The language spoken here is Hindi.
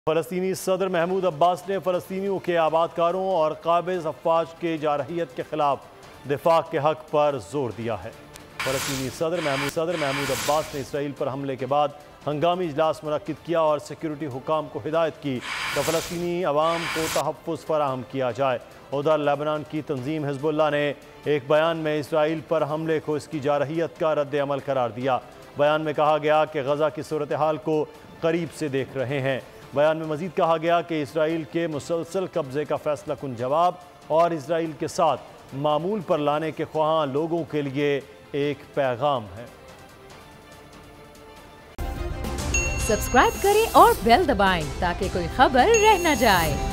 फ़लस्तीनी सदर महमूद अब्बास ने फ़लस्तीनियों के आबादकारों और काबिज़ अफवाज के जारहियत के खिलाफ दिफा के हक पर जोर दिया है। फ़लस्तीनी सदर महमूद अब्बास ने इसराइल पर हमले के बाद हंगामी इजलास मुनक्किद किया और सिक्योरिटी हुकाम को हिदायत की कि फ़लस्तीनी अवाम को तहफ़्फ़ुज़ फराहम किया जाए। उधर लेबनान की तंजीम हिज़्बुल्लाह ने एक बयान में इसराइल पर हमले को इसकी जारहियत का रद्द अमल करार दिया। बयान में कहा गया कि गज़ा की सूरत हाल को करीब से देख रहे हैं। बयान में मज़ीद कहा गया कि इसराइल के मुसलसल कब्ज़े का फैसला कुन जवाब और इसराइल के साथ मामूल पर लाने के ख्वाहां लोगों के लिए एक पैगाम है। सब्सक्राइब करें और बेल दबाएं ताकि कोई खबर रह न जाए।